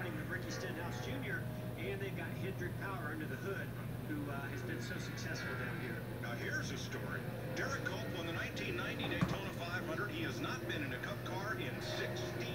team of Ricky Stenhouse Jr., and they've got Hendrick Power under the hood, who has been so successful down here. Now here's a story. Derrike Cope won the 1990 Daytona 500. He has not been in a Cup car in 16